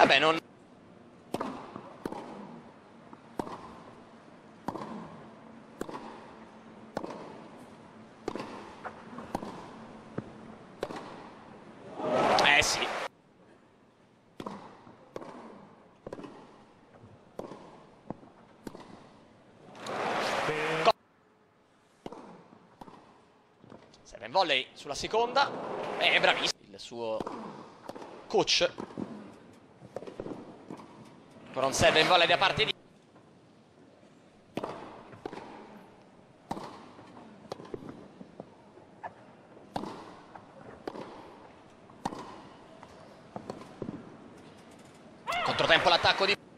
Vabbè, non... Sì. Serve in volley sulla seconda. È bravissimo il suo coach. Però non serve in volley da parte di... Controtempo l'attacco di...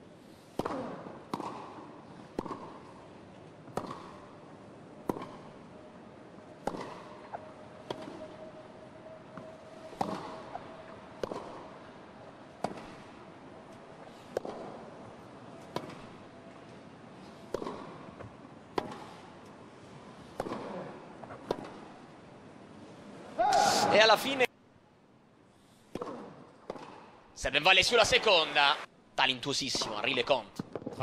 E alla fine... Serve in volley sulla seconda. Talentuosissimo Henri Leconte.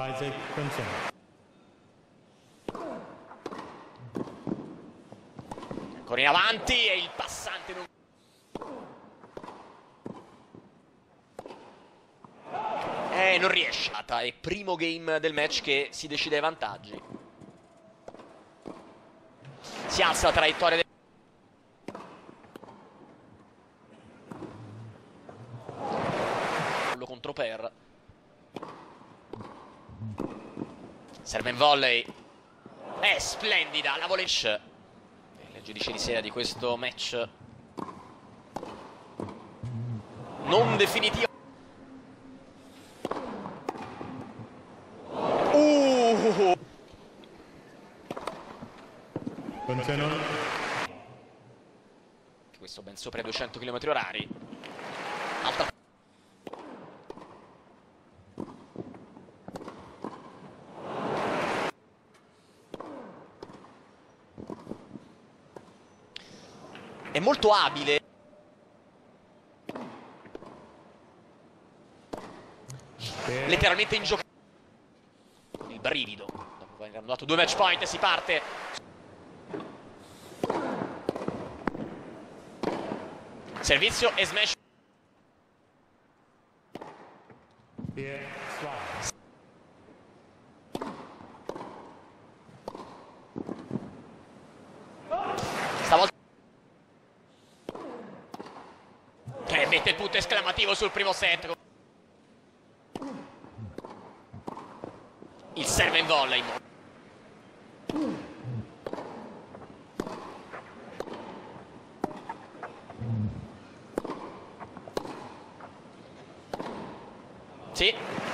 Ancora in avanti e il passante non... non riesce. È primo game del match che si decide ai vantaggi. Si alza la traiettoria del... contro per. Serve in volley. È splendida la volley. Il giudice di sera di questo match non definitivo. Questo ben sopra i 200 km/h. Altra... È molto abile. Letteralmente in gioco. Il brivido. Dopo aver dato 2 match point e si parte. Servizio e smash. Stavolta che mette il punto esclamativo sul primo set. Il serve in volley. Sì.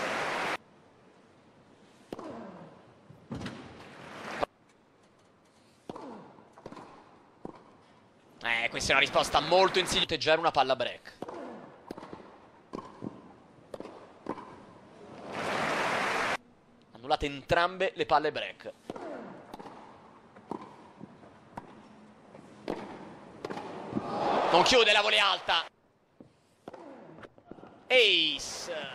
Questa è una risposta molto insidiosa. Teggiare una palla break. Annullate entrambe le palle break. Non chiude la volée alta. Ace.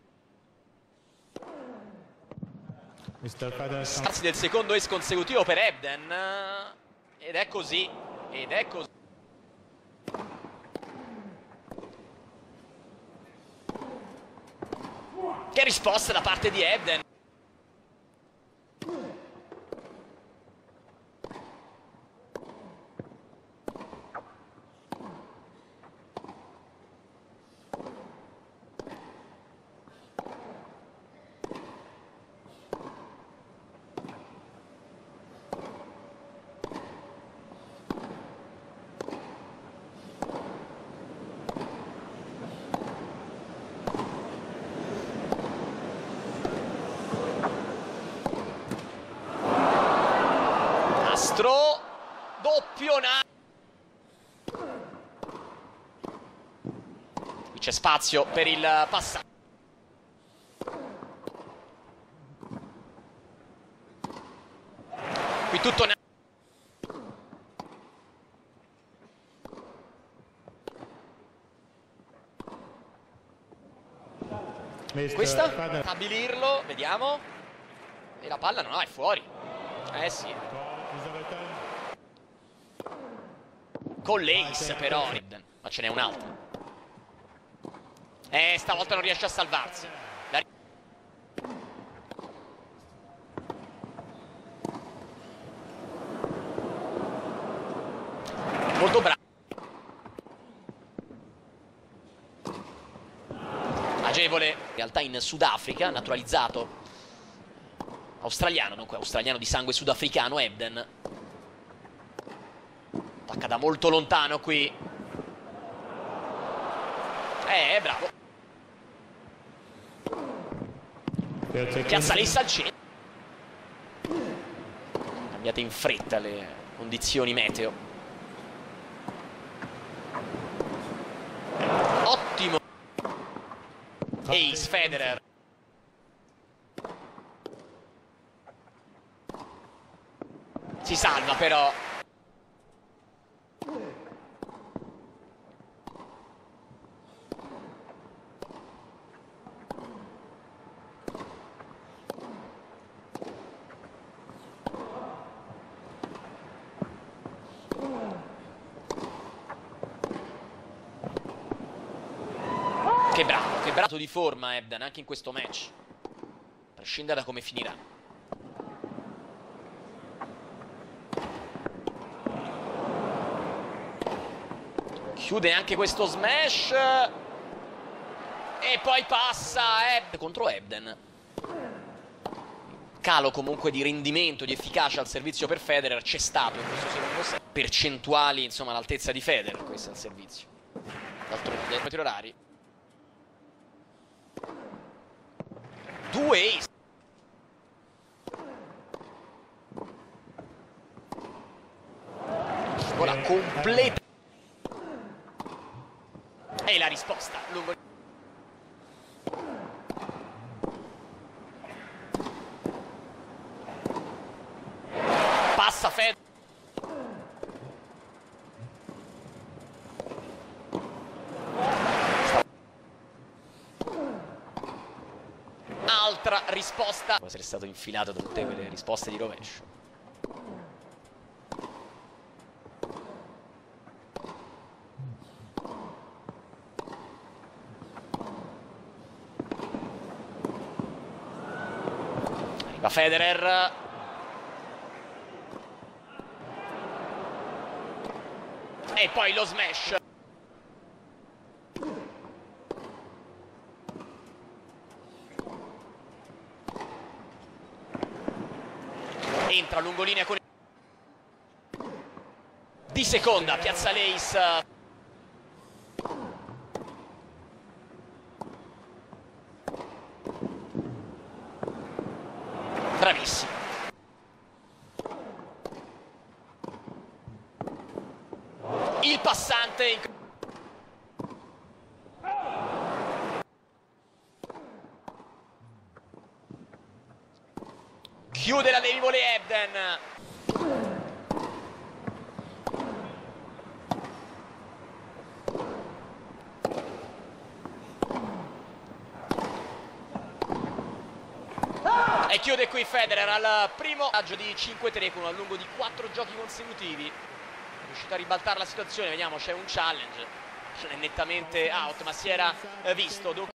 Scarsi del secondo ace consecutivo per Ebden. Ed è così. Ed è così. Che risposta da parte di Ebden. Doppio qui c'è spazio per il passaggio. Qui tutto Questa, stabilirlo, vediamo. E la palla no, è fuori. Sì. Con l'ace però, ma ce n'è un altro. Stavolta non riesce a salvarsi. Molto bravo. Agevole. In realtà in Sudafrica, naturalizzato australiano, dunque australiano di sangue sudafricano, Ebden. Attacca da molto lontano qui. Bravo. Piazza l'ace al centro. Cambiate in fretta le condizioni meteo. Ottimo. Ace Federer. Si salva però. Che bravo di forma Ebden anche in questo match, a prescindere da come finirà. Chiude anche questo smash e poi passa contro Ebden. Calo comunque di rendimento, di efficacia al servizio per Federer c'è stato in questo secondo set. Percentuali, insomma, all'altezza di Federer, questo è il servizio. D'altronde, metri orari. 2 ace. Ora completa. E la risposta lungo. Passa Fed. Altra risposta. Può essere stato infilato da tutte quelle risposte di rovescio. Arriva Federer. E poi lo smash. Entra lungo linea con di seconda, piazza l'ace. Bravissimo. Il passante chiude la devivole Ebden. E chiude qui Federer al primo raggio di 5-3 con un allungo di 4 giochi consecutivi. È riuscito a ribaltare la situazione, vediamo, c'è un challenge. È nettamente out, ma si era visto.